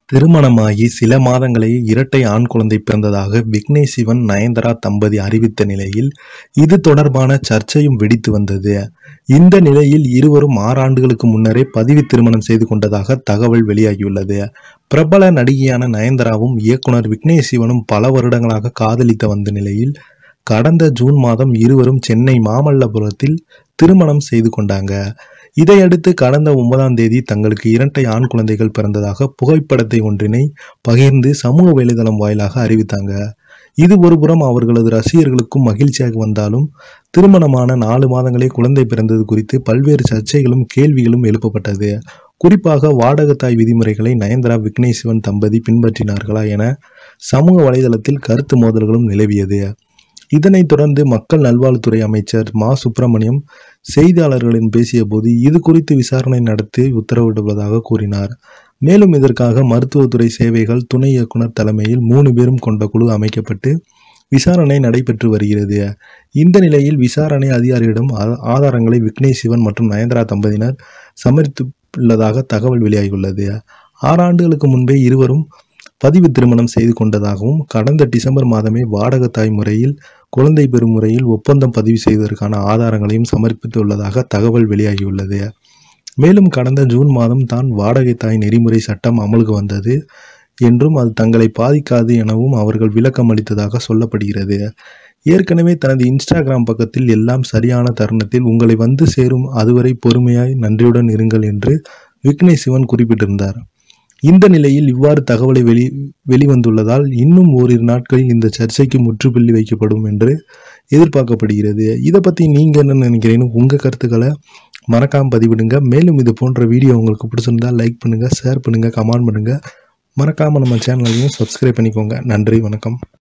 திருமணமாகி சில மாதங்களே இரட்டை ஆண் குழந்தை பிறந்ததாக விக்னேஷ் சிவன் நயன்தாரா தம்பதி அறிவித்த நிலையில் இது தொடர்பான சர்ச்சையும் வெடித்து வந்தது. இந்த நிலையில் இருவரும் 6 ஆண்டுகளுக்கு முன்னரே பதிவு திருமணம் செய்து கொண்டதாக தகவல் வெளியாகியுள்ளது. பிரபல நடிகையான நயன்தாராவும் இயக்குனர் விக்னேஷ் சிவனும் பல வருடங்களாக காதலித்து வந்த நிலையில் கடந்த ஜூன் மாதம் இருவரும் சென்னை மாமல்லபுரத்தில் திருமணம் செய்து கொண்டாங்க. இதையடுத்து கடந்த 9ஆம் தேதி தங்களுக்கு இரட்டை ஆண் குழந்தைகள் பிறந்ததாக புகைப்படத்தை ஒன்றினை பகிர்ந்து சமூக வலைதளம் வாயிலாக அறிவித்தாங்க. இது ஒருபுறம் அவர்களது ரசிகர்களுக்கும் மகிழ்ச்சியாக வந்தாலும் திருமணமான 4 மாதங்களே குழந்தை பிறந்தது குறித்து பல்வேறு சர்ச்சைகளும் கேள்விகளும் எழுப்பப்பட்டது. குறிப்பாக வாடகத்தாய் விதிமுறைகளை நயன்தாரா விக்னேஷ் சிவன் தம்பதி பின்பற்றினார்களா என சமூக வலைதளத்தில் கருத்து மோதல்களும் நிலவியது. இதனைத் தொடர்ந்து மக்கள் நல்வாழ்வுத்துறை அமைச்சர் மா. சுப்பிரமணியம் செய்தியாளர்களிடம் பேசிய போது இது குறித்து விசாரணை நடத்தி உத்தரவிட்டுள்ளதாக கூறினார். மேலும் இதற்காக மருத்துவத்துறை சேவைகள் துணை இயக்குனர் தலைமையில் 3 பேரும் கொண்ட குழு அமைக்கப்பட்டு விசாரணை நடைபெற்று வருகிறது. இந்த நிலையில் விசாரணை அதிகாரியிடம் ஆதாரங்களை விக்னேஷ் சிவன் மற்றும் நயன்தாரா தம்பதியினர் சமர்ப்பித்துள்ளதாக தகவல் வெளியாகியுள்ளது. 6 ஆண்டுகளுக்கு முன்பே இருவரும் பதிவு திருமணம் செய்து கொண்டதாகவும் கடந்த டிசம்பர் மாதமே வாடகத்தாய் முறையில் குழந்தை பெறும் முறையில் ஒப்பந்தம் பதிவு செய்வதற்கான ஆதாரங்களையும் சமர்ப்பித்துள்ளதாக தகவல் வெளியாகியுள்ளது. மேலும் கடந்த ஜூன் மாதம் தான் வாடகை தாய் நெறிமுறை சட்டம் அமலுக்கு வந்தது என்றும் அது தங்களை பாதிக்காது எனவும் அவர்கள் விளக்கம் அளித்ததாக சொல்லப்படுகிறது. ஏற்கனவே தனது இன்ஸ்டாகிராம் பக்கத்தில் எல்லாம் சரியான தருணத்தில் உங்களை வந்து சேரும் அதுவரை பொறுமையாய் நன்றியுடன் இருங்கள் என்று விக்னேஷ் சிவன் குறிப்பிட்டிருந்தார். இந்த நிலையில் இவ்வாறு தகவலை வெளிவந்துள்ளதால் இன்னும் ஓரிரு நாட்களில் இந்த சர்ச்சைக்கு முற்றுப்புள்ளி வைக்கப்படும் என்று எதிர்பார்க்கப்படுகிறது. இதை பற்றி நீங்கள் என்ன நினைக்கிறீங்க? உங்கள் கருத்துக்களை மறக்காமல் பதிவிடுங்க. மேலும் இது போன்ற வீடியோ உங்களுக்கு பிடிச்சிருந்தால் லைக் பண்ணுங்கள், ஷேர் பண்ணுங்கள், கமெண்ட் பண்ணுங்கள். மறக்காமல் நம்ம சேனலையும் சப்ஸ்கிரைப் பண்ணிக்கோங்க. நன்றி, வணக்கம்.